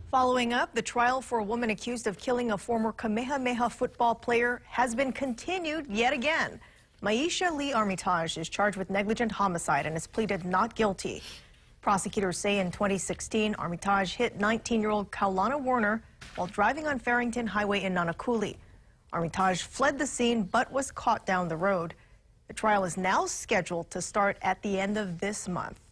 Following up, the trial for a woman accused of killing a former Kamehameha football player has been continued yet again. Maisha Lee Armitage is charged with negligent homicide and has pleaded not guilty. Prosecutors say in 2016, Armitage hit 19-year-old Kaulana Warner while driving on Farrington Highway in Nanakuli. Armitage fled the scene but was caught down the road. The trial is now scheduled to start at the end of this month.